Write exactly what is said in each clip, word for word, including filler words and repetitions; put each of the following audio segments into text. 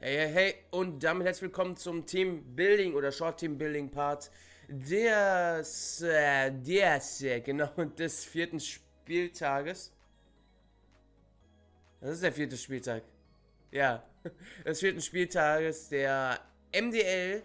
Hey, hey, hey, und damit herzlich willkommen zum Team Building oder Short Team Building Part des, äh, des, äh, genau, des vierten Spieltages. Das ist der vierte Spieltag. Ja, des vierten Spieltages der M D L.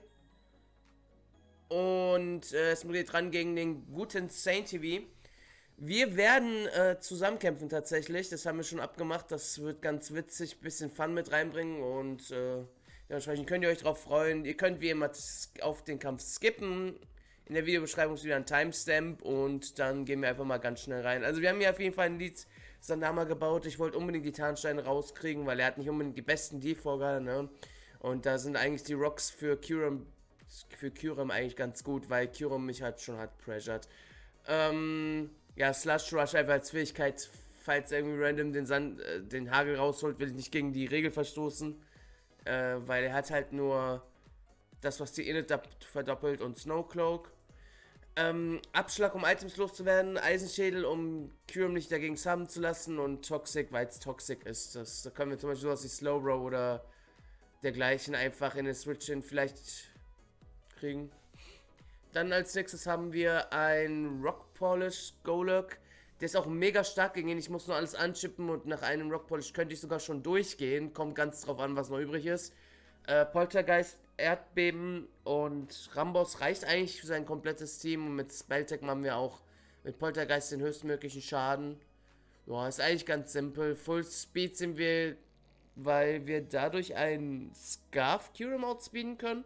Und äh, es geht dran gegen den guten Saint T V. Wir werden äh, zusammenkämpfen tatsächlich, das haben wir schon abgemacht, das wird ganz witzig, bisschen Fun mit reinbringen und äh, dementsprechend könnt ihr euch drauf freuen. Ihr könnt wie immer auf den Kampf skippen, in der Videobeschreibung ist wieder ein Timestamp und dann gehen wir einfach mal ganz schnell rein. Also wir haben hier auf jeden Fall ein Lied Sandama gebaut, ich wollte unbedingt die Tarnsteine rauskriegen, weil er hat nicht unbedingt die besten Defogger, ne? Und da sind eigentlich die Rocks für Kyurem, für Kyurem eigentlich ganz gut, weil Kyurem mich halt schon hat pressured. Ähm... Ja, Slush Rush einfach als Fähigkeit, falls irgendwie random den Sand, äh, den Hagel rausholt, will ich nicht gegen die Regel verstoßen. Äh, weil er hat halt nur das, was die Init verdoppelt und Snowcloak. Ähm, Abschlag, um Items loszuwerden, Eisenschädel, um Kyurem nicht dagegen summen zu lassen und Toxic, weil es Toxic ist. Das, da können wir zum Beispiel sowas wie Slowbro oder dergleichen einfach in den Switch-In vielleicht kriegen. Dann als nächstes haben wir ein Rock Polish Golurk. Der ist auch mega stark gegen ihn. Ich muss nur alles anchippen und nach einem Rock Polish könnte ich sogar schon durchgehen. Kommt ganz drauf an, was noch übrig ist. Äh, Poltergeist, Erdbeben und Rambos reicht eigentlich für sein komplettes Team. Und mit Spelltech machen wir auch mit Poltergeist den höchstmöglichen Schaden. Ja, ist eigentlich ganz simpel. Full Speed sind wir, weil wir dadurch einen Scarf Kyurem outspeeden können.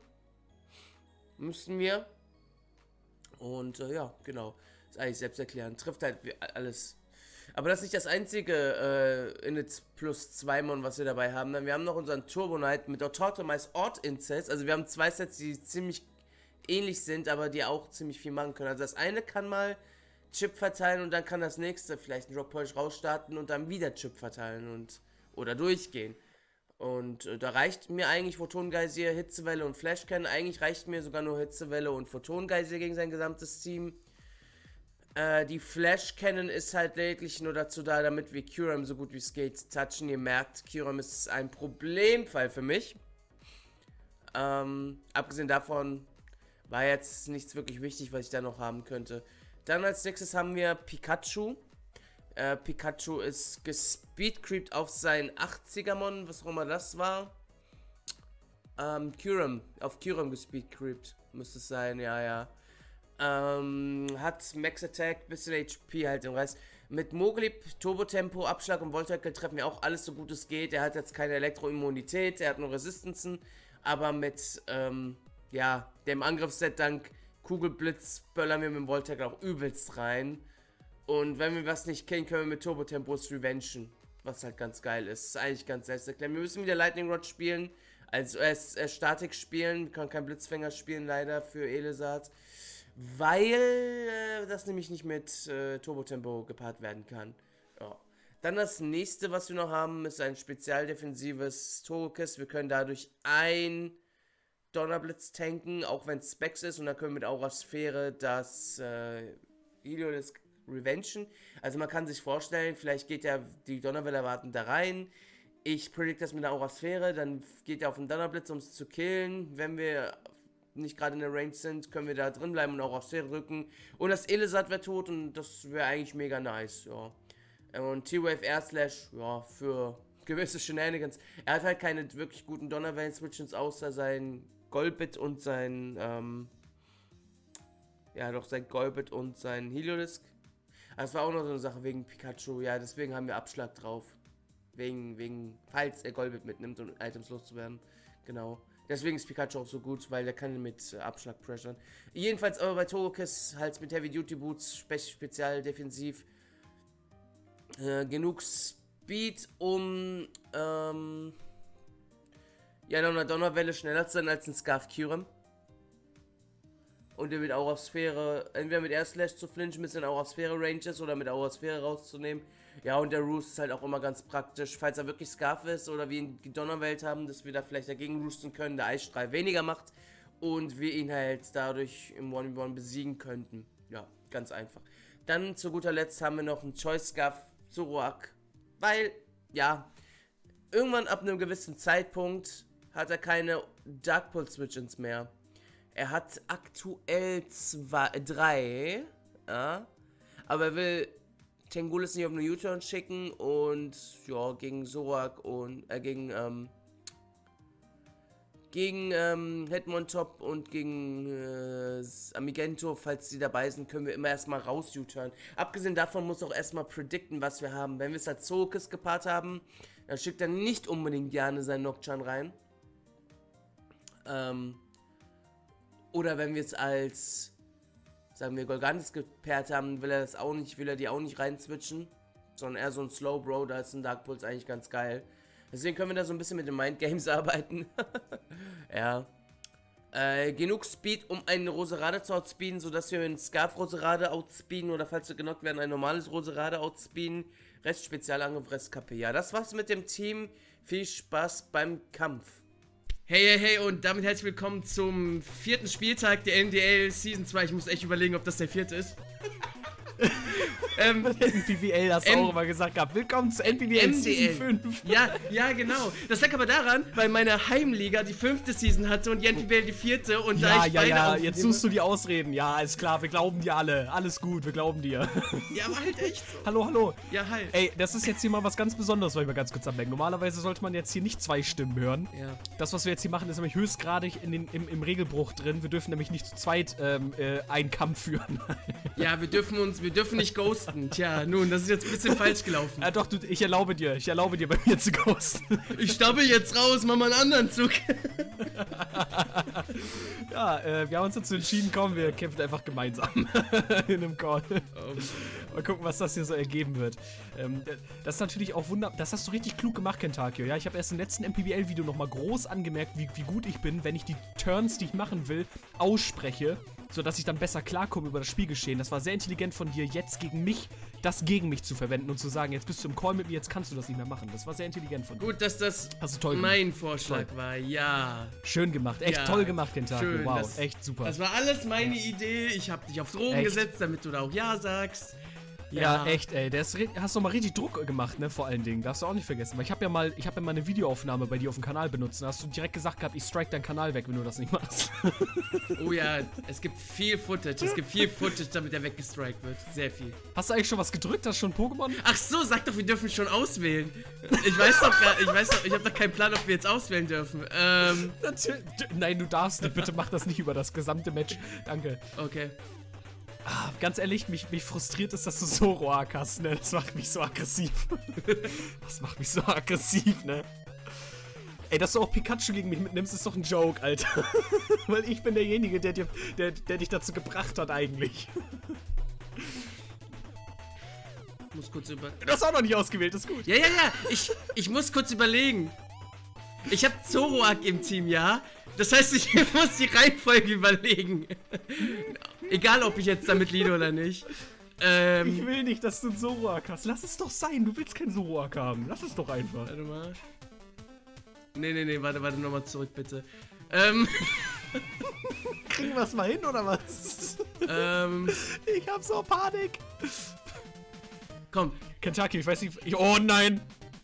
Müssen wir. Und äh, ja, genau. Ist eigentlich selbsterklärend. Trifft halt alles. Aber das ist nicht das einzige äh, Init plus zwei Mon, was wir dabei haben. Wir haben noch unseren Turbo Knight mit Autotomized Ort Incest. Also wir haben zwei Sets, die ziemlich ähnlich sind, aber die auch ziemlich viel machen können. Also das eine kann mal Chip verteilen und dann kann das nächste vielleicht einen Rock Polish rausstarten und dann wieder Chip verteilen und oder durchgehen. Und äh, da reicht mir eigentlich Photongeysir, Hitzewelle und Flashcan. Eigentlich reicht mir sogar nur Hitzewelle und Photongeysir gegen sein gesamtes Team. Äh, die Flash-Cannon ist halt lediglich nur dazu da, damit wir Kyurem so gut wie es geht touchen. Ihr merkt, Kyurem ist ein Problemfall für mich. Ähm, abgesehen davon war jetzt nichts wirklich wichtig, was ich da noch haben könnte. Dann als nächstes haben wir Pikachu. Äh, Pikachu ist gespeedcreept auf sein achtziger Mon, was auch immer das war. Ähm, Kyurem, auf Kyurem gespeedcreept, müsste es sein, ja, ja. Ähm, hat Max Attack, bisschen H P halt im Rest. Mit Moglip, Turbo Tempo, Abschlag und Voltacle treffen wir auch alles so gut es geht. Er hat jetzt keine Elektroimmunität, er hat nur Resistenzen, aber mit, ähm, ja, dem Angriffsset dank Kugelblitz böllern wir mit dem Voltacle auch übelst rein. Und wenn wir was nicht kennen, können wir mit Turbo Tempos revengen, was halt ganz geil ist. Ist eigentlich ganz selbsterklärend. Wir müssen wieder Lightning Rod spielen, also erst äh, Statik spielen. Wir können kein Blitzfänger spielen, leider, für Elesat, weil äh, das nämlich nicht mit äh, Turbo Tempo gepaart werden kann. Ja. Dann das nächste, was wir noch haben, ist ein spezialdefensives Togekiss. Wir können dadurch ein Donnerblitz tanken, auch wenn es Specs ist. Und dann können wir mit Aurasphäre das äh, Heliolisk Revention. Also man kann sich vorstellen, vielleicht geht ja die Donnerwelle erwarten da rein. Ich predict das mit der Aurasphäre, dann geht er auf den Donnerblitz, um es zu killen. Wenn wir nicht gerade in der Range sind, können wir da drin bleiben und Aurasphäre drücken. Und das Elesat wäre tot und das wäre eigentlich mega nice, ja. Und T-Wave Air Slash, ja, für gewisse Shenanigans. Er hat halt keine wirklich guten Donnerwellen-Switches, außer sein Golbit und sein, ähm, ja doch, sein Golbit und sein Heliolisk. Das war auch noch so eine Sache wegen Pikachu, ja, deswegen haben wir Abschlag drauf. Wegen, wegen, falls er Golbit mitnimmt, um Items loszuwerden. Genau. Deswegen ist Pikachu auch so gut, weil der kann mit Abschlag pressuren. Jedenfalls aber bei Togekiss halt mit Heavy Duty Boots, spe spezial defensiv. Äh, genug Speed, um, ähm, ja, noch eine Donnerwelle schneller zu sein als ein Scarf Kyurem. Und der mit Aurasphäre, entweder mit Air Slash zu flinchen, bis in Aurasphäre Ranges oder mit Aurasphäre rauszunehmen. Ja, und der Roost ist halt auch immer ganz praktisch, falls er wirklich Scarf ist oder wir ihn die Donnerwelt haben, dass wir da vielleicht dagegen roosten können, der Eisstrahl weniger macht und wir ihn halt dadurch im eins gegen eins besiegen könnten. Ja, ganz einfach. Dann zu guter Letzt haben wir noch einen Choice Scarf Zoroark, weil, ja, irgendwann ab einem gewissen Zeitpunkt hat er keine Dark Pulse Switch-Ins mehr. Er hat aktuell zwei, drei, ja, aber er will Tengulis nicht auf eine U-Turn schicken und ja, gegen Zorak und äh, gegen ähm, gegen ähm, Hitmontop und gegen äh, Amigento, falls die dabei sind, können wir immer erstmal raus U-Turn. Abgesehen davon muss auch erstmal predikten, was wir haben. Wenn wir es als Zokis gepaart haben, dann schickt er nicht unbedingt gerne seinen Nocturne rein. Ähm, oder wenn wir es als, sagen wir, Golgantis gepaart haben, will er das auch nicht, will er die auch nicht rein switchen, sondern eher so ein Slow Bro, da ist ein Dark Pulse eigentlich ganz geil. Deswegen können wir da so ein bisschen mit den Mind Games arbeiten. Ja. Äh, genug Speed, um einen Roserade zu outspeeden, sodass wir einen Scarf Roserade outspeeden oder falls wir genockt werden, ein normales Roserade outspeeden. Rest Spezialangriff, Rest K P. Ja, das war's mit dem Team. Viel Spaß beim Kampf. Hey, hey, hey und damit herzlich willkommen zum vierten Spieltag der N D L Season zwei. Ich muss echt überlegen, ob das der vierte ist. ähm, N P B L hast du auch immer gesagt gehabt. Willkommen zu N P B L N D L Season fünf. Ja, ja, genau. Das lag aber daran, weil meine Heimliga die fünfte Season hatte und die N P B L die vierte und ja, da ich ja, beide ja, aufnehme. jetzt suchst du die Ausreden. Ja, ist klar, wir glauben dir alle. Alles gut, wir glauben dir. Ja, aber halt echt so. Hallo, hallo. Ja, halt. Ey, das ist jetzt hier mal was ganz Besonderes, weil ich mal ganz kurz ablenken. Normalerweise sollte man jetzt hier nicht zwei Stimmen hören. Ja. Das, was wir jetzt hier machen, ist nämlich höchstgradig in den, im, im Regelbruch drin. Wir dürfen nämlich nicht zu zweit ähm, äh, einen Kampf führen. Ja, wir dürfen uns, wir dürfen nicht ghosten. Tja, nun, das ist jetzt ein bisschen falsch gelaufen. Ja doch, du, ich erlaube dir, ich erlaube dir bei mir zu ghosten. Ich stabbel jetzt raus, mach mal einen anderen Zug. Ja, äh, wir haben uns dazu entschieden, komm, wir kämpfen einfach gemeinsam in einem Call. Mal gucken, was das hier so ergeben wird. Ähm, das ist natürlich auch wunderbar, das hast du richtig klug gemacht, Kentakio. Ja, ich habe erst im letzten M P B L-Video nochmal groß angemerkt, wie, wie gut ich bin, wenn ich die Turns, die ich machen will, ausspreche, sodass ich dann besser klarkomme über das Spielgeschehen. Das war sehr intelligent von dir, jetzt gegen mich, das gegen mich zu verwenden und zu sagen, jetzt bist du im Call mit mir, jetzt kannst du das nicht mehr machen. Das war sehr intelligent von dir. Gut, dass das Hast du toll mein gemacht. Vorschlag Toll. war, ja. Schön gemacht, echt Ja, toll gemacht, Kentakio. schön, Wow, das- echt super. Das war alles meine Idee. Ich habe dich auf Drogen Echt? gesetzt, damit du da auch Ja sagst. Ja, echt, ey. Das hast du mal richtig Druck gemacht, ne, vor allen Dingen. Darfst du auch nicht vergessen. Weil ich habe ja mal, ich habe ja mal eine Videoaufnahme bei dir auf dem Kanal benutzt. Da hast du direkt gesagt gehabt, ich strike deinen Kanal weg, wenn du das nicht machst. Oh ja, es gibt viel Footage. Es gibt viel Footage, damit er weggestrikt wird. Sehr viel. Hast du eigentlich schon was gedrückt? Hast du schon Pokémon? Ach so, sag doch, wir dürfen schon auswählen. Ich weiß doch gar, ich weiß doch, ich habe doch keinen Plan, ob wir jetzt auswählen dürfen. Ähm, Natürlich. Nein, du darfst nicht. Bitte mach das nicht über das gesamte Match. Danke. okay. Ah, ganz ehrlich, mich, mich frustriert ist, dass du Zoroark hast, ne? Das macht mich so aggressiv. Das macht mich so aggressiv, ne? Ey, dass du auch Pikachu gegen mich mitnimmst, ist doch ein Joke, Alter. Weil ich bin derjenige, der, dir, der, der dich dazu gebracht hat, eigentlich. Ich muss kurz über... Du hast auch noch nicht ausgewählt, ist gut. Ja, ja, ja, ich, ich muss kurz überlegen. Ich habe Zoroark im Team, ja? Das heißt, ich muss die Reihenfolge überlegen. Egal, ob ich jetzt damit liege oder nicht. Ähm, Ich will nicht, dass du einen Zoroark hast. Lass es doch sein, du willst keinen Zoroark haben. Lass es doch einfach. warte mal. Nee, nee, nee, warte, warte, nochmal zurück, bitte. Ähm, Kriegen wir es mal hin, oder was? ähm, Ich hab so Panik. komm. Kentucky, ich weiß nicht. Ich, oh nein!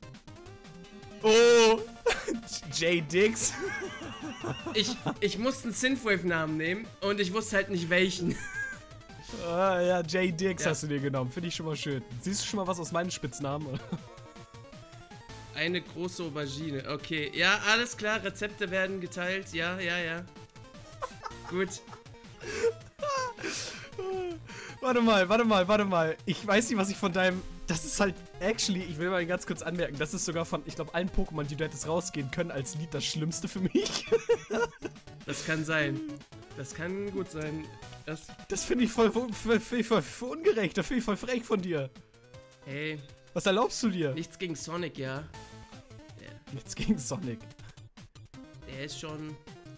Oh! J-Dix. Ich, ich musste einen Synthwave-Namen nehmen und ich wusste halt nicht welchen. Ah, ja, J-Dix Ja. hast du dir genommen. Finde ich schon mal schön. Siehst du schon mal was aus meinen Spitznamen? Oder? Eine große Aubergine. Okay, ja, alles klar. Rezepte werden geteilt. Ja, ja, ja. Gut. Warte mal, warte mal, warte mal. Ich weiß nicht, was ich von deinem... Das ist halt... Actually, ich will mal ganz kurz anmerken, das ist sogar von, ich glaube, allen Pokémon, die du hättest rausgehen können als Lied, das Schlimmste für mich. Das kann sein. Das kann gut sein. Das. Das finde ich voll, voll, voll, voll, voll ungerecht. Das finde ich voll frech von dir. Hey, Was erlaubst du dir? nichts gegen Sonic, ja. Nichts gegen Sonic. Der ist schon.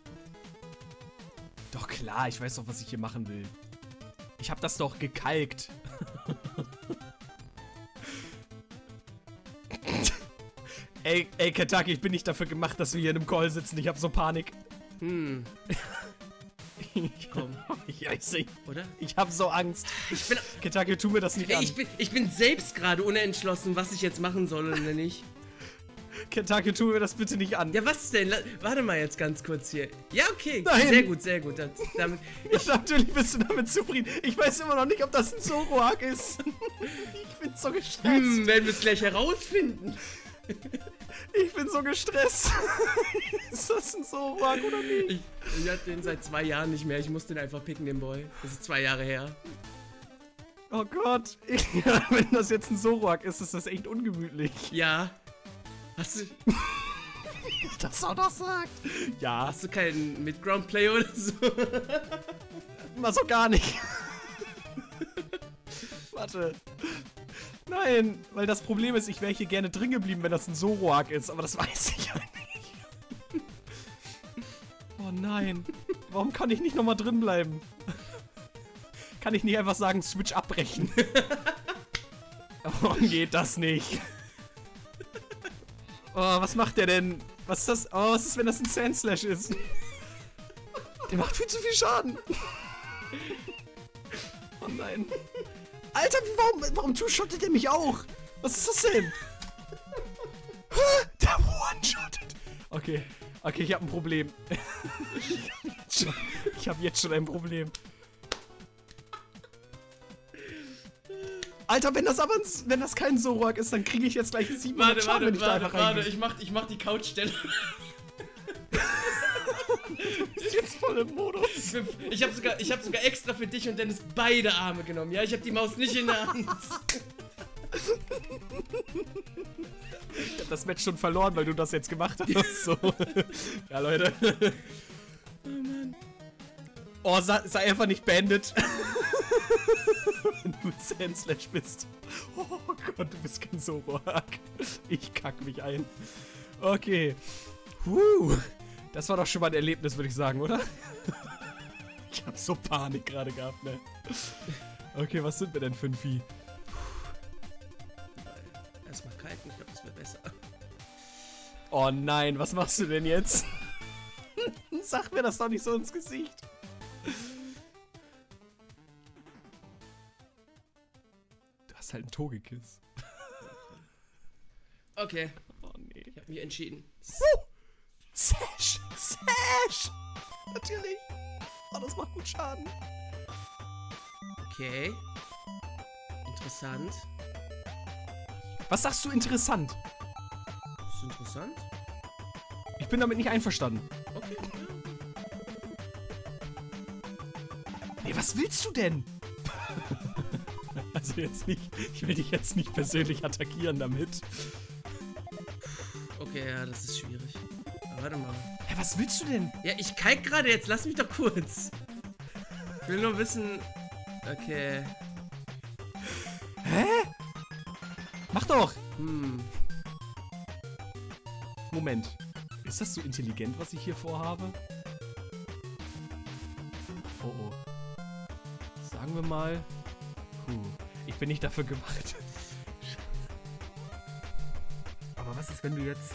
Doch klar, ich weiß doch, was ich hier machen will. Ich habe das doch gekalkt. ey, ey, Kentucky, ich bin nicht dafür gemacht, dass wir hier in einem Call sitzen. Ich habe so Panik. Hm, komm, Ja, ich seh. oder? Ich habe so Angst. Ich bin. Kentucky, tu mir das nicht Ey, an. ich bin, ich bin selbst gerade unentschlossen, was ich jetzt machen soll oder nicht. Kentucky, tu mir das bitte nicht an. Ja, was denn? La Warte mal jetzt ganz kurz hier. Ja, okay. Nein. Sehr gut, sehr gut. Das, damit, ich, natürlich bist du damit zufrieden. Ich weiß immer noch nicht, ob das ein Zoroark ist. Ich bin so gestresst. Hm, werden wir es gleich herausfinden. Ich bin so gestresst. Ist das ein Zoroark oder nicht? Ich, ich hatte den seit zwei Jahren nicht mehr. Ich musste den einfach picken, den Boy. Das ist zwei Jahre her. Oh Gott. Ja, wenn das jetzt ein Zoroark ist, ist das echt ungemütlich. Ja. Hast du... das auch noch sagt. Ja. Hast du keinen Mid-Ground-Play oder so? Mal so gar nicht. Warte. Nein, weil das Problem ist, ich wäre hier gerne drin geblieben, wenn das ein Zoroark ist, aber das weiß ich ja nicht. Oh nein. Warum kann ich nicht nochmal drin bleiben? Kann ich nicht einfach sagen, Switch abbrechen? Warum geht das nicht? Oh, was macht der denn? Was ist das? Oh, was ist, wenn das ein Sandslash ist? Der macht viel zu viel Schaden. Oh nein. Alter, warum, warum two-shottet der mich auch? Was ist das denn? Der one-shottet. Okay, okay, ich habe ein Problem. Ich habe jetzt, schon, ich hab jetzt schon ein Problem. Alter, wenn das aber ein, wenn das kein Zoroark ist, dann kriege ich jetzt gleich siebenhundert Warte, Schaden, wenn ich warte, da einfach warte, reingehe. ich mach, ich mach die Couchstelle. Du bist jetzt voll im Modus. Ich habe sogar, ich hab sogar extra für dich und Dennis beide Arme genommen. Ja, ich habe die Maus nicht in der Hand. Ich hab das Match schon verloren, weil du das jetzt gemacht hast. So. Ja, Leute. Oh Mann. Oh, sei, sei einfach nicht Bandit. Wenn du Sandslash bist. Oh Gott, du bist kein Zoroark. Ich kack mich ein. Okay. Huh. Das war doch schon mal ein Erlebnis, würde ich sagen, oder? Ich hab so Panik gerade gehabt, ne? Okay, was sind wir denn für ein Vieh? Erstmal kalten, ich glaube, das wird besser. Oh nein, was machst du denn jetzt? Sag mir das doch nicht so ins Gesicht. Du hast halt einen Togekiss. Okay. Oh nee. Ich habe mich entschieden. Uh, Sash! Sash! Natürlich. Oh, das macht gut Schaden. Okay. Interessant. Was sagst du interessant? Das ist interessant. Ich bin damit nicht einverstanden. Okay. Nee, was willst du denn? Also jetzt nicht, ich will dich jetzt nicht persönlich attackieren damit. Okay, ja, das ist schwierig. Aber warte mal. Hä, was willst du denn? Ja, ich kike gerade jetzt, lass mich doch kurz. Ich will nur wissen. Okay. Hä? Mach doch! Hm. Moment. Ist das so intelligent, was ich hier vorhabe? Oh oh. Sagen wir mal. Puh. Ich bin nicht dafür gemacht. Aber was ist, wenn du jetzt...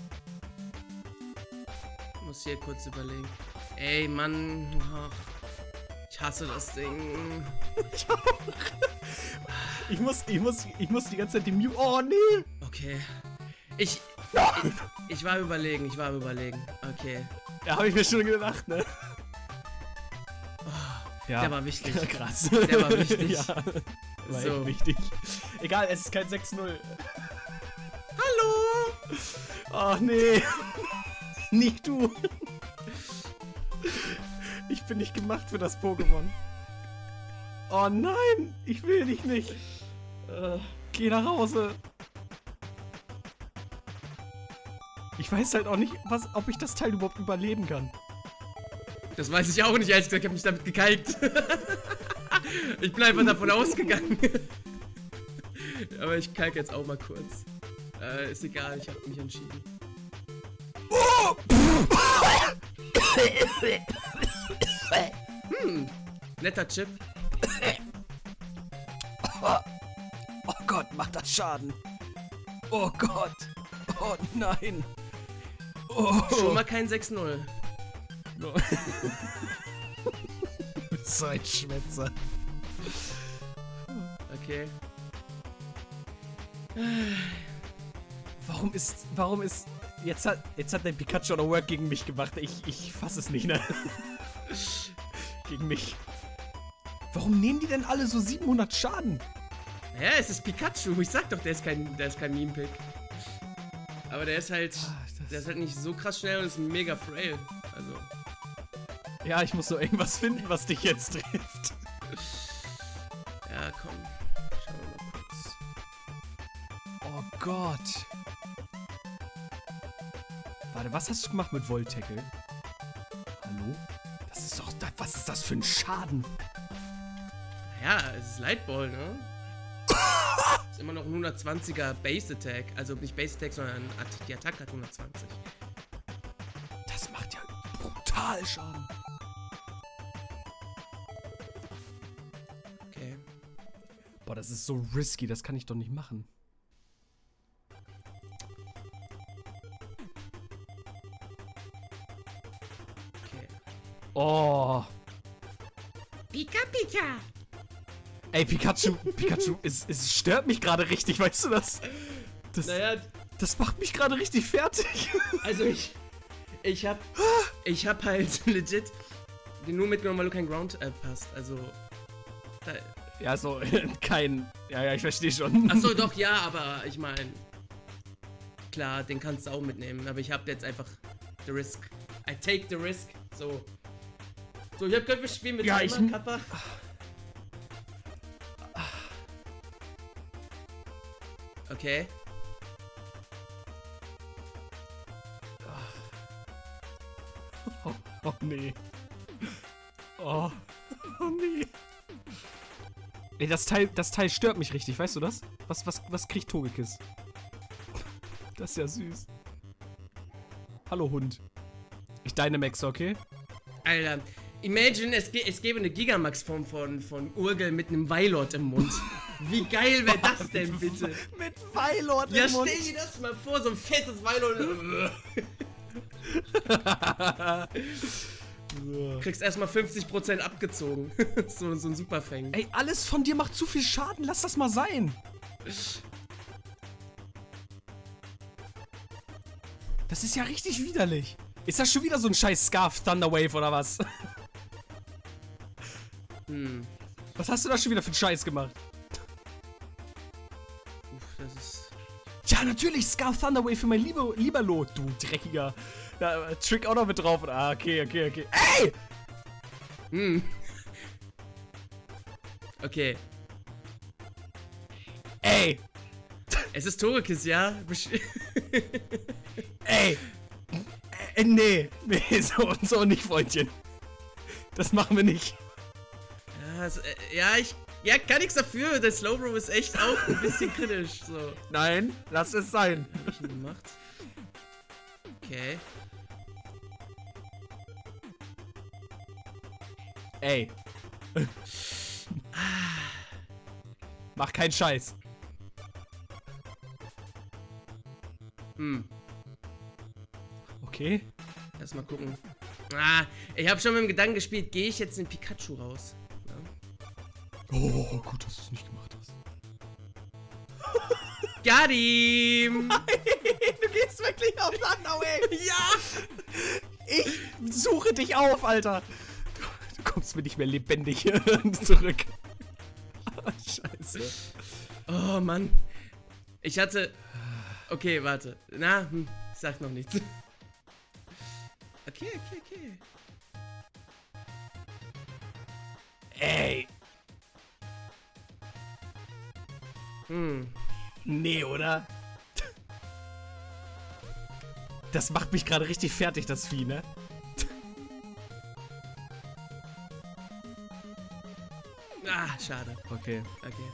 Ich muss hier kurz überlegen. Ey, Mann. Ach, ich hasse das Ding. Ich auch. Ich muss, ich muss, ich muss die ganze Zeit die Mew... Oh, nee! Okay. Ich, ich... Ich war überlegen, ich war überlegen. Okay. Ja, habe ich mir schon gedacht, ne? Oh, Ja. Der war wichtig. Krass. Der war wichtig. Ja, war So. echt wichtig. Egal, es ist kein sechs null. Hallo! Oh, nee. Nicht du. Ich bin nicht gemacht für das Pokémon. Oh nein, ich will dich nicht. Äh, geh nach Hause. Ich weiß halt auch nicht, was, ob ich das Teil überhaupt überleben kann. Das weiß ich auch nicht, ehrlich gesagt, ich habe mich damit gekalkt. Ich bin einfach davon ausgegangen. Aber ich kalk jetzt auch mal kurz. Äh, ist egal, ich habe mich entschieden. Hm, netter Chip. Oh Gott, macht das Schaden. Oh Gott. Oh nein. Oh. Schon mal kein sechs null. No. So ein Schwätzer. Okay. Warum ist, warum ist, jetzt hat, jetzt hat der Pikachu oder Work gegen mich gemacht. Ich, ich fasse es nicht, ne? Gegen mich. Warum nehmen die denn alle so siebenhundert Schaden? Ja, es ist Pikachu. Ich sag doch, der ist kein, der ist kein Meme-Pick. Aber der ist halt, Ach, der ist halt nicht so krass schnell und ist mega frail. Also. Ja, ich muss so irgendwas finden, was dich jetzt trifft. Ja, komm. Schauen wir mal kurz. Oh Gott. Warte, was hast du gemacht mit Volt-Tackle? Hallo? Das ist doch, was ist das für ein Schaden? Ja, es ist Lightball, ne? Ist immer noch ein hundertzwanziger Base Attack. Also nicht Base Attack, sondern die Attacke hat hundertzwanzig. Das macht ja brutal Schaden. Okay. Boah, das ist so risky, das kann ich doch nicht machen. Okay. Oh. Pika Pika! Ey, Pikachu, Pikachu, es, es stört mich gerade richtig, weißt du das? Das, Naja, das macht mich gerade richtig fertig. also ich, ich hab, ich hab halt legit den nur mitgenommen, weil du kein Ground äh, hast. Also, da, Ja, so, kein, ja, ja, ich verstehe schon. achso, doch, ja, aber ich meine, klar, den kannst du auch mitnehmen, aber ich hab jetzt einfach the risk. I take the risk, so. So, ich hab gehört, wir spielen mit Ja, Timer, ich- Kappa. Okay. Oh, oh nee. Oh, oh nee. Ey, das Teil, das Teil stört mich richtig, weißt du das? Was, was, was kriegt Togekiss? Das ist ja süß. Hallo Hund. Ich Dynamax, okay? Alter, imagine, es, ge es gäbe eine Gigamax-Form von, von Urgel mit einem Weilord im Mund. Wie geil wäre das denn, bitte? Mit Weilord Ja, stell dir das mal vor, so ein fettes Weilord. Kriegst erstmal fünfzig Prozent abgezogen. so, so ein Superfang. Ey, alles von dir macht zu viel Schaden, lass das mal sein. Das ist ja richtig widerlich. Ist das schon wieder so ein scheiß Scarf Thunderwave oder was? Hm. Was hast du da schon wieder für einen Scheiß gemacht? Uff, das ist... Ja, natürlich, Scarf Thunderwave für mein Lieber Lieberlo, du dreckiger. Da, Trick auch noch mit drauf. Ah, okay, okay, okay. Ey! Hm. Okay. Ey! Es ist Togekiss, ja? Besch- Ey! Äh, nee, nee, so, so nicht, Freundchen. Das machen wir nicht. ja, es, äh, ja, ich... Ja, kann nichts dafür. Der Slowbro ist echt auch ein bisschen kritisch. So. Nein, lass es sein. Was hab ich denn gemacht? Okay. Ey. Mach keinen Scheiß. Hm. Okay. Lass mal gucken. Ah, ich habe schon mit dem Gedanken gespielt, gehe ich jetzt in Pikachu raus? Ja. Oh, gut, dass du es nicht gemacht hast. Got him! Du gehst wirklich auf Thunderwave. Ja! Ich suche dich auf, Alter. Du, du kommst mir nicht mehr lebendig zurück. Ah, scheiße. Oh, Mann. Ich hatte... Okay, warte. Na, hm, sag noch nichts. Okay, okay, okay. Ey. Hm. Nee, oder? Das macht mich gerade richtig fertig, das Vieh, ne? Ah, schade. Okay. Okay.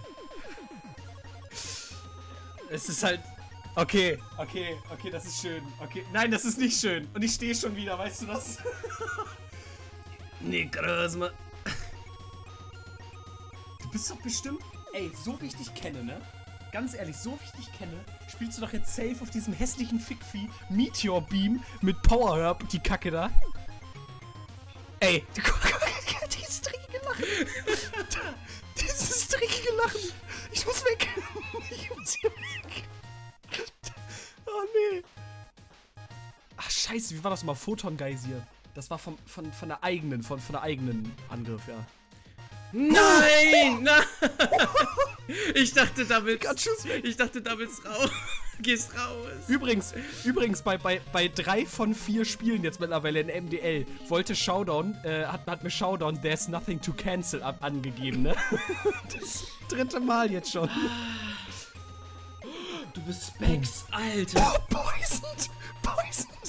Es ist halt... Okay, okay, okay, das ist schön. Okay, nein, das ist nicht schön. Und ich stehe schon wieder, weißt du das? Nee, groß, Mann. Du bist doch bestimmt... Ey, so wie ich dich kenne, ne? Ganz ehrlich, so wie ich dich kenne, spielst du doch jetzt safe auf diesem hässlichen Fickvieh Meteor Beam mit Power Herb, die Kacke da. Ey, du guck mal, dieses dreckige Lachen. Dieses dreckige Lachen. Ich muss weg. Ich muss hier weg. Oh nee. Ach scheiße, wie war das mal? Photon-Geysir. Das war vom, von, von der eigenen, von, von der eigenen Angriff, ja. Nein! Nein! Ich dachte, damit. Ich dachte, damit raus. Gehst raus. Übrigens, übrigens bei, bei, bei drei von vier Spielen jetzt mittlerweile in M D L wollte Showdown, äh, hat, hat mir Showdown There's Nothing to Cancel ab angegeben, ne? Das dritte Mal jetzt schon. Du bist Specs, Alter. Oh, poisoned! Poisoned!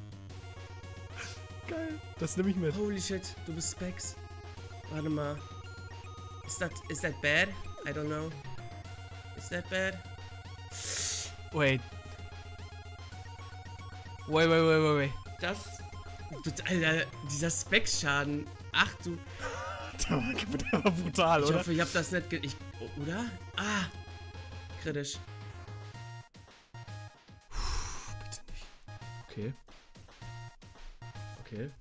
Geil. Das nehme ich mit. Holy shit, du bist Specs. Warte mal. Is that, is that bad? I don't know. Is that bad? Wait. Wait, wait, wait, wait, wait. Das... Alter, dieser Specs-Schaden. Ach du... Der war, der war brutal, ich oder? Ich hoffe, ich hab das nicht ge... Ich, oder? Ah! Kritisch. Bitte nicht. Okay. Okay.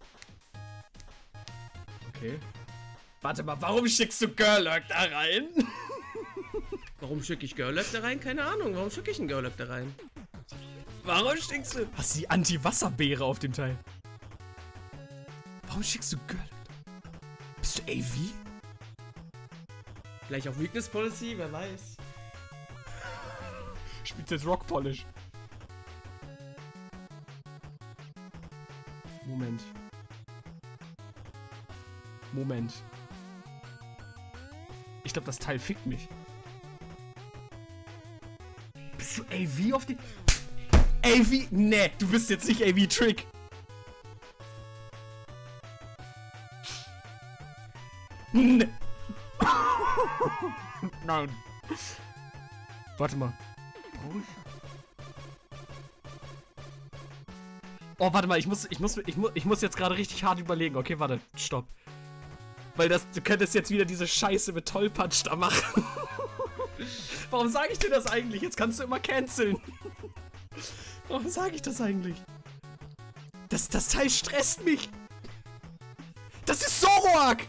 Okay. Warte mal, warum schickst du Gurlock da rein? Warum schicke ich Gurlock da rein? Keine Ahnung. Warum schicke ich einen Gurlock da rein? Warum schickst du... Hast du die Anti-Wasserbeere auf dem Teil? Warum schickst du Gurlock? Bist du A V? Vielleicht auch Weakness Policy, wer weiß. Spielt jetzt Rock Polish. Moment. Moment. Ich glaube, das Teil fickt mich. Bist du A V auf die... A V? Nee, du bist jetzt nicht A V-Trick. Nee. Nein. Warte mal. Oh, warte mal, ich muss, ich muss, ich muss, ich muss jetzt gerade richtig hart überlegen. Okay, warte, stopp. Weil das, du könntest jetzt wieder diese Scheiße mit Tollpatsch da machen. Warum sage ich dir das eigentlich? Jetzt kannst du immer canceln. Warum sage ich das eigentlich? Das, das Teil stresst mich. Das ist Zoroark.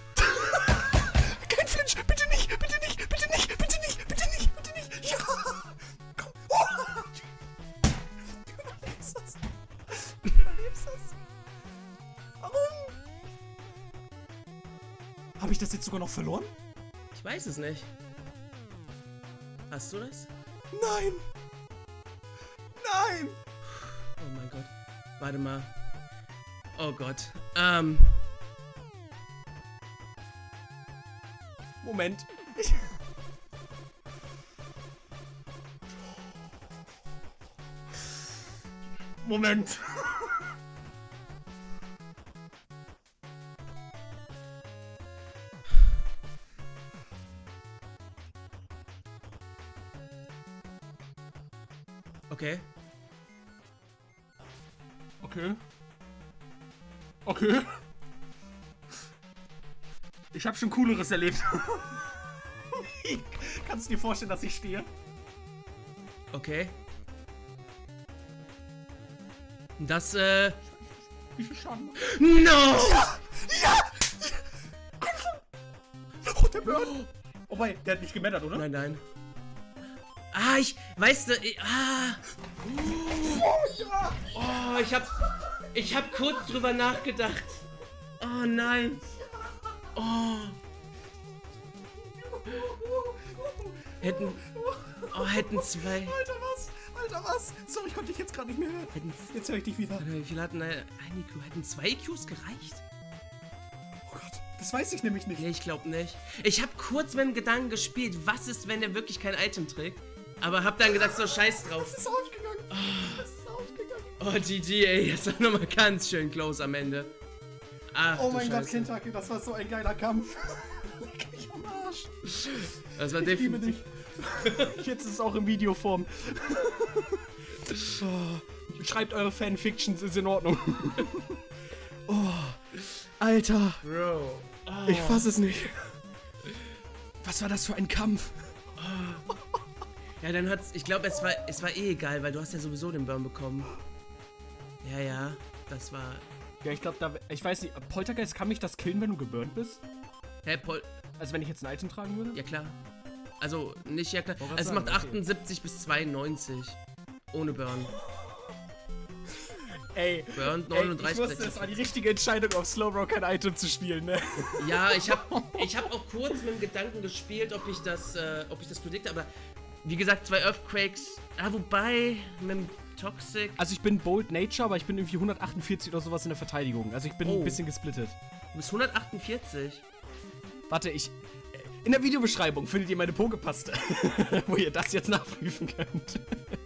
Kein Flinch, bitte nicht, bitte nicht, bitte nicht, bitte nicht, bitte nicht, bitte nicht. Ja. Komm. Oh. Du überlebst das. Du überlebst das. Warum? Habe ich das jetzt sogar noch verloren? Ich weiß es nicht. Hast du das? Nein. Nein. Oh mein Gott. Warte mal. Oh Gott. Ähm. Moment. Ich Moment. Okay. Okay. Okay. Ich habe schon Cooleres erlebt. Kannst du dir vorstellen, dass ich stehe? Okay. Das, äh... Wie viel Schaden? No! Ja! Ja! Komm schon! Oh, der Burn! Oh, wei, der hat nicht gemettert, oder? Nein, nein. Ah, ich... Weißt du, ich, ah... Oh, ja! Oh, ich hab... Ich hab kurz drüber nachgedacht. Oh, nein. Oh. Hätten... Oh, hätten zwei... Alter, was? Alter, was? Sorry, ich konnte dich jetzt gerade nicht mehr hören. Hätten, jetzt höre ich dich wieder. Wie viel hatten ein I Q? Hätten zwei I Qs gereicht? Oh Gott, das weiß ich nämlich nicht. Nee, ich glaube nicht. Ich habe kurz mit dem Gedanken gespielt, was ist, wenn der wirklich kein Item trägt? Aber hab dann gedacht, so scheiß drauf. Das ist aufgegangen. Oh. Das ist aufgegangen. Oh, G G, ey. Das war nochmal ganz schön close am Ende. Ach, oh mein Gott, Kentucky, das war so ein geiler Kampf. Leck mich am Arsch. Das war ich definitiv... liebe dich. Jetzt ist es auch in Videoform. Oh, schreibt eure Fanfictions, ist in Ordnung. Oh, Alter. Bro. Oh. Ich fass es nicht. Was war das für ein Kampf? Oh. Ja, dann hat's... Ich glaube, es war, es war eh egal, weil du hast ja sowieso den Burn bekommen. Ja, ja. Das war... Ja, ich glaube, da... Ich weiß nicht, Poltergeist, kann mich das killen, wenn du geburnt bist? Hä, Pol... Also wenn ich jetzt ein Item tragen würde? Ja, klar. Also, nicht ja klar. Oh, Also, es sagen, macht achtundsiebzig okay. bis zweiundneunzig. Ohne Burn. Ey, Burn ey, neununddreißig. ich wusste, das war die richtige Entscheidung, auf Slowbro kein Item zu spielen, ne? Ja, ich hab, ich hab auch kurz mit dem Gedanken gespielt, ob ich das, äh, ob ich das predikte, aber wie gesagt, zwei Earthquakes. Ah, wobei, mit dem Toxic. Also ich bin Bold Nature, aber ich bin irgendwie hundertachtundvierzig oder sowas in der Verteidigung. Also ich bin Oh. ein bisschen gesplittet. Du bist hundertachtundvierzig. Warte, ich... In der Videobeschreibung findet ihr meine Pokepaste, wo ihr das jetzt nachprüfen könnt.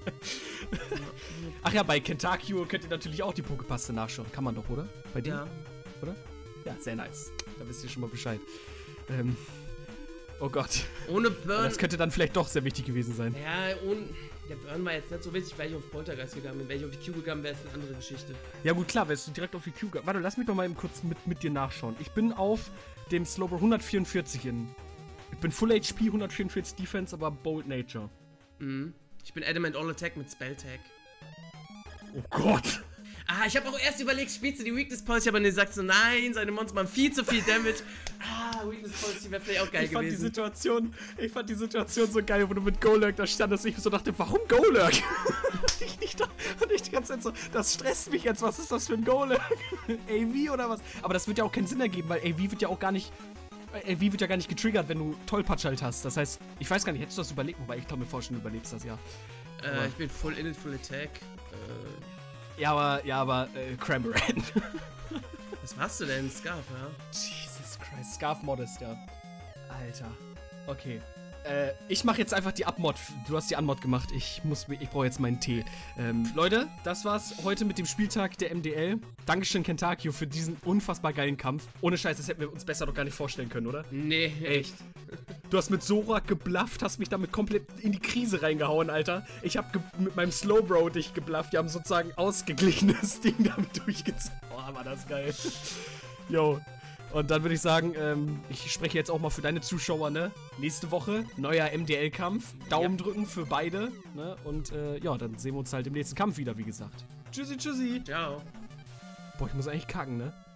Ach ja, bei Kentucky könnt ihr natürlich auch die Pokepaste nachschauen. Kann man doch, oder? Bei dir? Ja. Oder? Ja, sehr nice. Da wisst ihr schon mal Bescheid. Ähm... Oh Gott. Ohne Burn. Das könnte dann vielleicht doch sehr wichtig gewesen sein. Ja, ohne. Der Burn war jetzt nicht so wichtig, weil ich auf Poltergeist gegangen bin. Wäre ich auf die Q gegangen, wäre es eine andere Geschichte. Ja gut, klar, wärst du direkt auf die Q gegangen. Warte, lass mich doch mal eben kurz mit, mit dir nachschauen. Ich bin auf dem Slowbro hundertvierundvierzig in. Ich bin Full H P, hundertvierundvierzig Defense, aber Bold Nature. Mhm. Ich bin Adamant All Attack mit Spell Tag. Oh Gott. Ah, ich habe auch erst überlegt, spielst du die Weakness Policy, aber dann sagst du, nein, seine Monster machen viel zu viel Damage. Ah, Weakness Policy wäre vielleicht auch geil Ich fand gewesen. die Situation, ich fand die Situation so geil, wo du mit Golurk da standest, ich so dachte, warum Golurk? ich, ich, da- und ich die ganze Zeit so, das stresst mich jetzt, was ist das für ein Golurk? A V oder was? Aber das wird ja auch keinen Sinn ergeben, weil A V wird ja auch gar nicht, A V wird ja gar nicht getriggert, wenn du Tollpatsch halt hast. Das heißt, ich weiß gar nicht, hättest du das überlebt, wobei ich glaube mir vorstellen, du überlebst das ja. Äh, ich bin Full Init, Full Attack. Äh, Ja, aber, ja, aber, äh, Cramorant. was machst du denn? Scarf, ja? Jesus Christ, Scarf Modest, ja. Alter. Okay. Äh, ich mache jetzt einfach die Abmod. Du hast die Unmod gemacht. Ich muss, ich brauche jetzt meinen Tee. Ähm, Leute, das war's heute mit dem Spieltag der M D L. Dankeschön, Kentakio, für diesen unfassbar geilen Kampf. Ohne Scheiß, das hätten wir uns besser doch gar nicht vorstellen können, oder? Nee, echt. Du hast mit Zorak geblufft, hast mich damit komplett in die Krise reingehauen, Alter. Ich hab ge- mit meinem Slowbro dich geblufft. Wir haben sozusagen ausgeglichenes Ding damit durchgezogen. Boah, war das geil. Yo. Und dann würde ich sagen, ähm, ich spreche jetzt auch mal für deine Zuschauer, ne? Nächste Woche, neuer M D L-Kampf. Daumen Ja. drücken für beide, ne? Und äh, ja, dann sehen wir uns halt im nächsten Kampf wieder, wie gesagt. Tschüssi, tschüssi. Ciao. Boah, ich muss eigentlich kacken, ne?